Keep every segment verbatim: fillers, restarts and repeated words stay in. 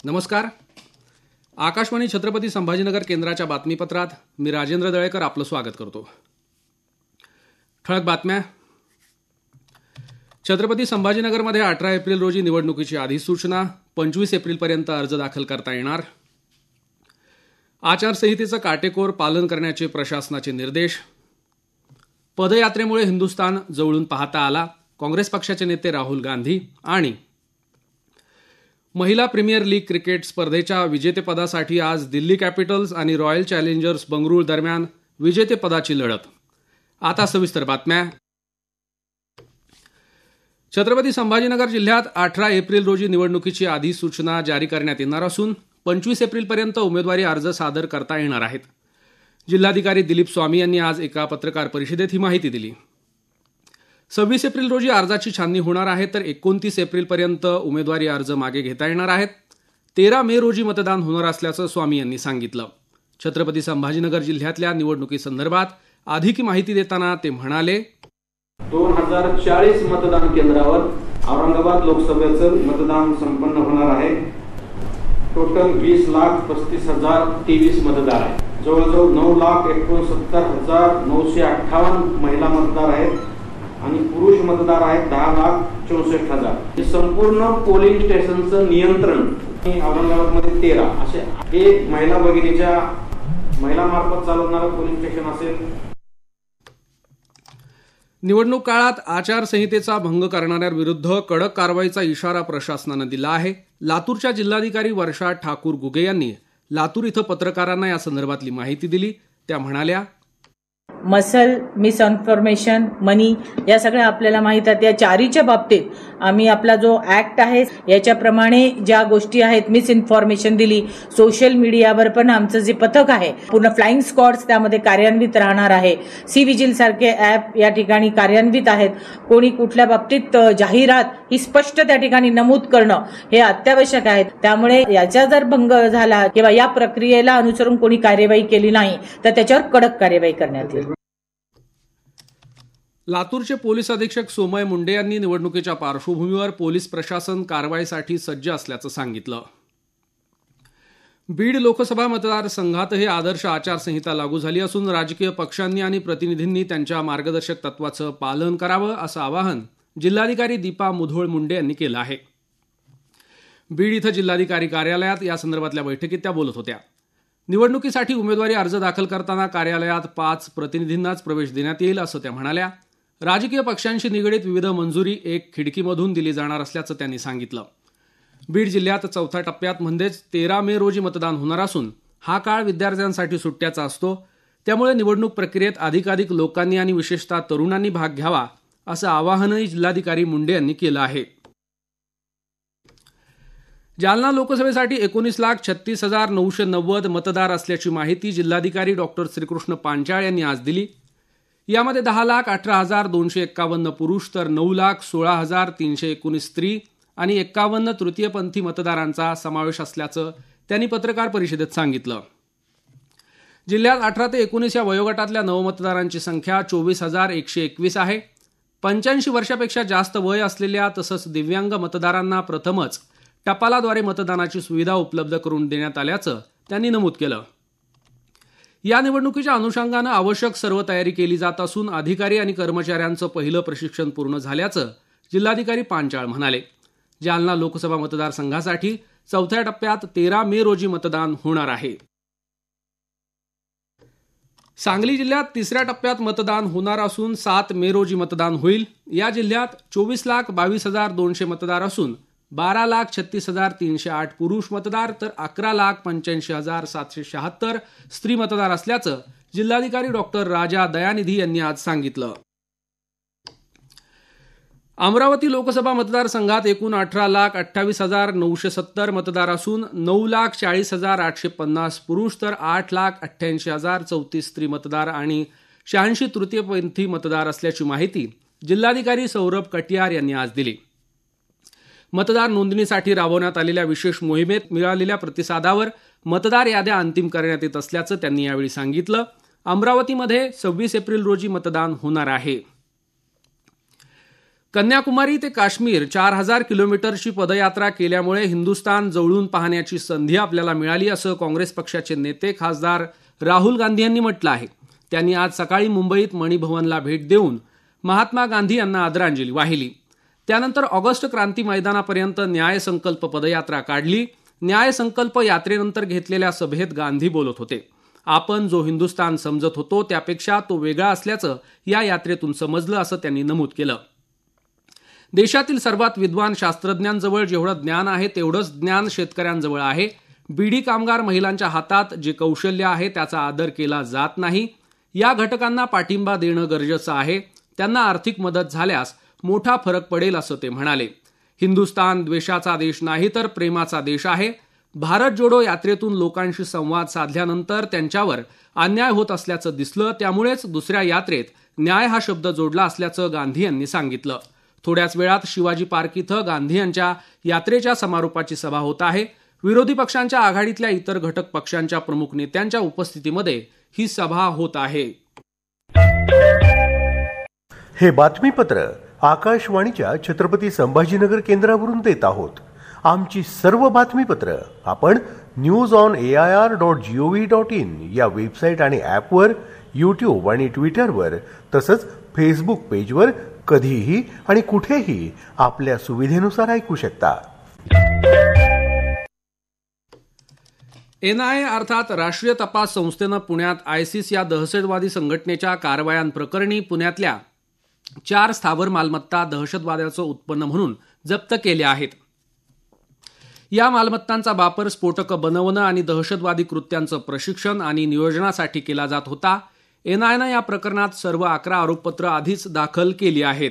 नमस्कार. आकाशवाणी छत्रपती संभाजीनगर केंद्राच्या बातमीपत्रात मी राजेंद्र दळेकर आपलं स्वागत करतो. ठळक बातम्या. छत्रपती संभाजीनगरमध्ये अठरा एप्रिल रोजी निवडणुकीची अधिसूचना. पंचवीस एप्रिलपर्यंत अर्ज दाखल करता येणार. आचारसंहितेचं काटेकोर पालन करण्याचे प्रशासनाचे निर्देश. पदयात्रेमुळे हिंदुस्थान जवळून पाहता आला. काँग्रेस पक्षाचे नेते राहुल गांधी. आणि महिला प्रीमियर लीग क्रिकेट स्पर्धेच्या विजेतेपदासाठी आज दिल्ली कॅपिटल्स आणि रॉयल चॅलेंजर्स बंगळुरू दरम्यान विजेतेपदाची लढत. आता सविस्तर बातम्या. छत्रपती संभाजीनगर जिल्ह्यात अठरा एप्रिल रोजी निवडणुकीची अधिसूचना जारी करण्यात येणार असून पंचवीस एप्रिलपर्यंत उमेदवारी अर्ज सादर करता येणार आहेत. जिल्हाधिकारी दिलीप स्वामी यांनी आज एका पत्रकार परिषदेत ही माहिती दिली. सव्वीस एप्रिल रोजी अर्जाची छाननी होणार आहे, तर एकोणतीस एप्रिलपर्यंत उमेदवारी अर्ज मागे घेता येणार आहेत. तेरा मे रोजी मतदान होणार असल्याचं स्वामी यांनी सांगितलं. छत्रपती संभाजीनगर जिल्ह्यातल्या निवडणुकीसंदर्भात अधिक माहिती देताना ते म्हणाले, दोन हजार चाळीस मतदान केंद्रावर औरंगाबाद लोकसभेचं मतदान संपन्न होणार आहे. टोटल वीस लाख पस्तीस हजार तेवीस मतदार आहेत. जवळजवळ नऊ लाख एकोणसत्तर हजार नऊशे अठ्ठावन्न महिला मतदार आहेत आणि पुरुष मतदार आहेत दहा लाख चौसष्ट हजार. हे संपूर्ण पोलिंग स्टेशनचं नियंत्रण औरंगाबादमध्ये तेरा असे एक महिला भगिनीच्या महिला मार्फत चालवणारं पोलिंग स्टेशन असेल. निवडणूक काळात आचारसंहितेचा भंग करणाऱ्यांविरुद्ध कडक कारवाईचा इशारा प्रशासनानं दिला आहे. लातूरच्या जिल्हाधिकारी वर्षा ठाकूर गुगे यांनी लातूर इथं पत्रकारांना या संदर्भातली माहिती दिली. त्या म्हणाल्या, मसल, मिसइन्फॉर्मेशन, मनी या सगळ्या आपल्याला माहित आहेत. या चारीच्या बाबतीत आम्ही आपला जो ऍक्ट आहे याच्याप्रमाणे ज्या गोष्टी आहेत, मिसइन्फॉर्मेशन दिली, सोशल मीडियावर पण आमचं जे पथक आहे पूर्ण फ्लाइंग स्क्वॉड्स त्यामध्ये कार्यान्वित राहणार आहे. सी विजिल सारखे ऍप या ठिकाणी कार्यान्वित आहेत. कोणी कुठल्या बाबतीत जाहिरात ही स्पष्ट त्या ठिकाणी नमूद करणं हे अत्यावश्यक आहे. त्यामुळे याचा जर भंग झाला किंवा या प्रक्रियेला अनुसरून कोणी कार्यवाही केली नाही तर त्याच्यावर कडक कार्यवाही करण्यात येईल. लातूरचे पोलीस अधीक्षक सोमय मुंडे यांनी निवडणुकीच्या पार्श्वभूमीवर पोलीस प्रशासन कारवाईसाठी सज्ज असल्याचं सांगितलं. बीड लोकसभा मतदारसंघातही आदर्श आचारसंहिता लागू झाली असून राजकीय पक्षांनी आणि प्रतिनिधींनी त्यांच्या मार्गदर्शक तत्वाचं पालन करावं असं आवाहन जिल्हाधिकारी दीपा मुधोळ मुंडे यांनी केलं आहे. बीड इथं जिल्हाधिकारी कार्यालयात या संदर्भातल्या बैठकीत त्या बोलत होत्या. निवडणुकीसाठी उमेदवारी अर्ज दाखल करताना कार्यालयात पाच प्रतिनिधींनाच प्रवेश देण्यात येईल असं त्या म्हणाल्या. राजकीय पक्षांशी निगडीत विविध मंजुरी एक खिडकीमधून दिली जाणार असल्याचं त्यांनी सांगितलं. बीड जिल्ह्यात चौथ्या टप्प्यात म्हणजेच तेरा मे रोजी मतदान होणार असून हा काळ विद्यार्थ्यांसाठी सुट्ट्याचा असतो. त्यामुळे निवडणूक प्रक्रियेत अधिकाधिक लोकांनी आणि विशेषतः तरुणांनी भाग घ्यावा असं आवाहनही जिल्हाधिकारी मुंडे यांनी केलं आहे. जालना लोकसभेसाठी एकोणीस लाख छत्तीस हजार नऊशे नव्वद मतदार असल्याची माहिती जिल्हाधिकारी डॉक्टर श्रीकृष्ण पांचाळ यांनी आज दिली. यामध्ये दहा लाख अठरा हजार दोनशे एक्कावन्न पुरुष तर नऊ लाख सोळा हजार तीनशे एकोणीस स्त्री आणि एक्कावन्न तृतीयपंथी मतदारांचा समावेश असल्याचं त्यांनी पत्रकार परिषदेत सांगितलं. जिल्ह्यात अठरा ते एकोणीस या वयोगटातल्या नवमतदारांची संख्या चोवीस हजार एकशे एकवीस आहे. पंच्याऐंशी वर्षापेक्षा जास्त वय असलेल्या तसंच दिव्यांग मतदारांना प्रथमच टपालाद्वारे मतदानाची सुविधा उपलब्ध करून देण्यात आल्याचं त्यांनी नमूद केलं. या निवडणुकीच्या अनुषंगानं आवश्यक सर्व तयारी केली जात असून अधिकारी आणि कर्मचाऱ्यांचं पहिलं प्रशिक्षण पूर्ण झाल्याचं जिल्हाधिकारी पांचाळ म्हणाले. जालना लोकसभा मतदारसंघासाठी चौथ्या टप्प्यात तेरा मे रोजी मतदान होणार आहे. सांगली जिल्ह्यात तिसऱ्या टप्प्यात मतदान होणार असून सात मे रोजी मतदान होईल. या जिल्ह्यात चोवीस लाख बावीस हजार दोनशे मतदार असून बारा लाख छत्तीस हजार तीनशे आठ पुरुष मतदार तर अकरा लाख पंच्याऐंशी हजार सातशे शहात्तर स्त्री मतदार असल्याचं जिल्हाधिकारी डॉक्टर राजा दयानिधी यांनी आज सांगितलं. अमरावती लोकसभा मतदारसंघात एकूण अठरा लाख अठ्ठावीस हजार नऊशे सत्तर मतदार असून नऊ लाख चाळीस हजार आठशे पन्नास पुरुष तर आठ लाख अठ्ठ्याऐंशी हजार चौतीस स्त्री मतदार आणि शहाऐंशी तृतीयपंथी मतदार असल्याची माहिती जिल्हाधिकारी सौरभ कटियार यांनी आज दिली. मतदार नोंदणीसाठी राबवण्यात आलेल्या विशेष मोहिमेत मिळालेल्या प्रतिसादावर मतदार याद्या अंतिम करण्यात येत असल्याचं त्यांनी यावेळी सांगितलं. अमरावतीमध्ये सव्वीस एप्रिल रोजी मतदान होणार आहे. कन्याकुमारी ते काश्मीर चार हजार किलोमीटरची पदयात्रा केल्यामुळे हिंदुस्थान जवळून पाहण्याची संधी आपल्याला मिळाली असं काँग्रेस पक्षाचे नेते खासदार राहुल गांधी यांनी म्हटलं आहे. त्यांनी आज सकाळी मुंबईत मणिभवनला भेट देऊन महात्मा गांधी यांना आदरांजली वाहिली. त्यानंतर ऑगस्ट क्रांती मैदानापर्यंत न्याय संकल्प पदयात्रा काढली. न्याय संकल्प यात्रेनंतर घेतलेल्या सभेत गांधी बोलत होते. आपण जो हिंदुस्थान समजत होतो त्यापेक्षा तो वेगळा असल्याचं या यात्रेतून समजलं असं त्यांनी नमूद केलं. देशातील सर्वात विद्वान शास्त्रज्ञांजवळ जेवढं ज्ञान आहे तेवढंच ज्ञान शेतकऱ्यांजवळ आहे. बीडी कामगार महिलांच्या हातात जे कौशल्य आहे त्याचा आदर केला जात नाही. या घटकांना पाठिंबा देणं गरजेचं आहे. त्यांना आर्थिक मदत झाल्यास मोठा फरक पडेल असं ते म्हणाले. हिंदुस्थान द्वेषाचा देश नाही तर प्रेमाचा देश आहे. भारत जोडो यात्रेतून लोकांशी संवाद साधल्यानंतर त्यांच्यावर अन्याय होत असल्याचं दिसलं. त्यामुळेच दुसऱ्या यात्रेत न्याय हा शब्द जोडला असल्याचं गांधी यांनी सांगितलं. थोड्याच वेळात शिवाजी पार्क इथं गांधी यांच्या यात्रेच्या समारोपाची सभा होत आहे. विरोधी पक्षांच्या आघाडीतल्या इतर घटक पक्षांच्या प्रमुख नेत्यांच्या उपस्थितीमध्ये ही सभा होत आहे. हे बातमीपत्र आकाशवाणीच्या छत्रपती संभाजीनगर केंद्रावरून देत आहोत. आमची सर्व बातमीपत्र आपण news on A I R dot G O V dot in या वेबसाईट आणि ॲपवर, यूट्यूब आणि ट्विटरवर तसंच फेसबुक पेजवर कधीही आणि कुठेही आपल्या सुविधेनुसार ऐकू शकता. एन आय ए अर्थात राष्ट्रीय तपास संस्थेनं पुण्यात आयसिस या दहशतवादी संघटनेच्या कारवायांप्रकरणी पुण्यातल्या चार स्थावर मालमत्ता दहशतवाद्याचं उत्पन्न म्हणून जप्त केल्या आहेत. या मालमत्तांचा वापर स्फोटकं बनवणं आणि दहशतवादी कृत्यांचं प्रशिक्षण आणि नियोजनासाठी केला जात होता. एनआयएनं या प्रकरणात सर्व अकरा आरोपपत्र आधीच दाखल केली आहेत.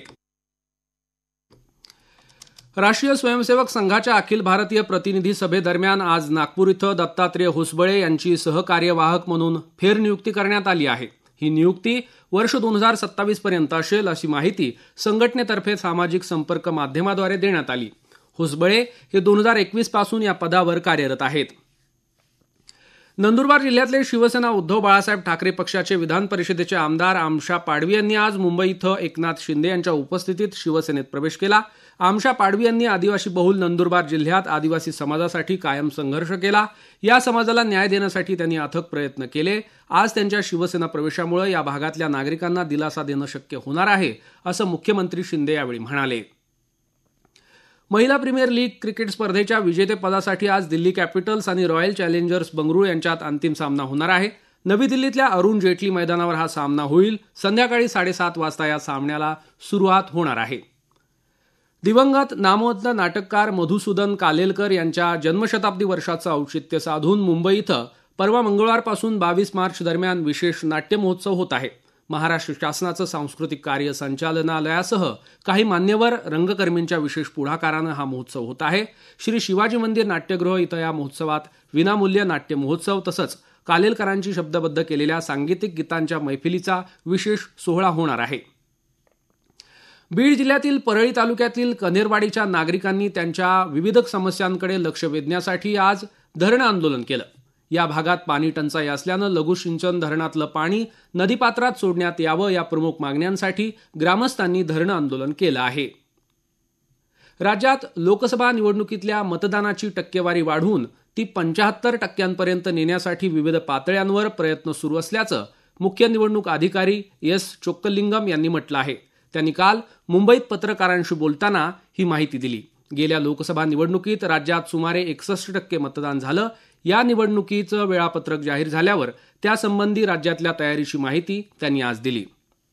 राष्ट्रीय स्वयंसेवक संघाच्या अखिल भारतीय प्रतिनिधी सभेदरम्यान आज नागपूर इथं दत्तात्रेय होसबळे यांची सहकार्यवाहक म्हणून फेरनियुक्ती करण्यात आली आहे. ही नियुक्ती वर्ष दोन हजार सत्तावीस पर्यंत असेल अशी माहिती संघटनेतर्फे सामाजिक संपर्क माध्यमाद्वारे देण्यात आली. होसबळे हे दोन हजार एकवीस पासून या पदावर कार्यरत आहेत. नंदुरबार जिल्ह्यातले शिवसेना उद्धव बाळासाहेब ठाकरे पक्षाचे विधान परिषदेचे आमदार आमशा पाडवी यांनी आज मुंबई इथं एकनाथ शिंदे यांच्या उपस्थितीत शिवसेनेत प्रवेश केला. आमशा पाडवी यांनी आदिवासी बहुल नंदुरबार जिल्ह्यात आदिवासी समाजासाठी कायम संघर्ष केला. या समाजाला न्याय देण्यासाठी त्यांनी अथक प्रयत्न केले. आज त्यांच्या शिवसेना प्रवेशामुळे या भागातल्या नागरिकांना दिलासा देणं शक्य होणार आहे असं मुख्यमंत्री शिंदे यावेळी म्हणाले. महिला प्रीमियर लीग क्रिकेट स्पर्धेच्या विजेतेपदासाठी आज दिल्ली कॅपिटल्स आणि रॉयल चॅलेंजर्स बंगळुरू यांच्यात अंतिम सामना होणार आहे. नवी दिल्लीतल्या अरुण जेटली मैदानावर हा सामना होईल. संध्याकाळी साडेसात वाजता या सामन्याला सुरुवात होणार आहे. दिवंगत नामवंत नाटककार मधुसूदन कालेलकर यांच्या जन्मशताब्दी वर्षाचं औचित्य साधून मुंबई इथं परवा मंगळवारपासून बावीस मार्च दरम्यान विशेष नाट्य महोत्सव होत आहे. महाराष्ट्र शासनाचं सांस्कृतिक कार्य संचालनालयासह काही मान्यवर रंगकर्मींच्या विशेष पुढाकारानं हा महोत्सव होत आहे. श्री शिवाजी मंदिर नाट्यगृह इथं या महोत्सवात विनामूल्य नाट्य महोत्सव तसंच कालेलकरांची शब्दबद्ध केलेल्या सांगीतिक गीतांच्या मैफिलीचा विशेष सोहळा होणार आहे. बीड जिल्ह्यातील परळी तालुक्यातील कनेरवाडीच्या नागरिकांनी त्यांच्या विविध समस्यांकडे लक्ष वेधण्यासाठी आज धरणं आंदोलन केलं. या भागात पाणी टंचाई असल्यानं लघु सिंचन धरणातलं पाणी नदीपात्रात सोडण्यात यावं या प्रमुख मागण्यांसाठी ग्रामस्थांनी धरणं आंदोलन केलं आहे. राज्यात लोकसभा निवडणुकीतल्या मतदानाची टक्केवारी वाढवून ती पंच्याहत्तर टक्क्यांपर्यंत नेण्यासाठी विविध पातळ्यांवर प्रयत्न सुरू असल्याचं मुख्य निवडणूक अधिकारी एस चोक्कलिंगम यांनी म्हटलं आहे. त्यांनी काल मुंबईत पत्रकारांशी बोलताना ही माहिती दिली. गेल्या लोकसभा निवडणुकीत राज्यात सुमारे एकसष्ट टक्के मतदान झालं. या निवडणुकीचं वेळापत्रक जाहीर झाल्यावर त्यासंबंधी राज्यातल्या तयारीची माहिती त्यांनी आज दिली.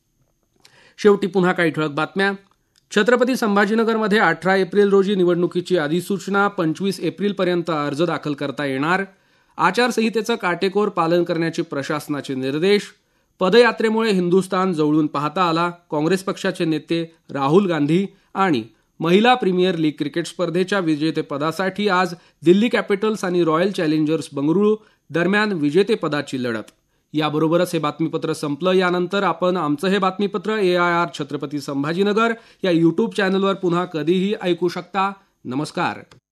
शेवटी पुन्हा काही ठळक बातम्या. छत्रपती संभाजीनगरमध्ये अठरा एप्रिल रोजी निवडणुकीची अधिसूचना. पंचवीस एप्रिलपर्यंत अर्ज दाखल करता येणार. आचारसंहितेचं काटेकोर पालन करण्याचे प्रशासनाचे निर्देश. पदयात्रेमुळे हिंदुस्थान जवळून पाहता आला. काँग्रेस पक्षाचे नेते राहुल गांधी. आणि महिला प्रीमियर लीग क्रिकेट स्पर्धेच्या विजेतेपदासाठी आज दिल्ली कॅपिटल्स आणि रॉयल चॅलेंजर्स बंगळुरू दरम्यान विजेतेपदाची लढत. याबरोबरच हे बातमीपत्र संपलं. यानंतर आपण आमचं हे बातमीपत्र A I R Chhatrapati Sambhajinagar या यूट्यूब चॅनलवर पुन्हा कधीही ऐकू शकता. नमस्कार.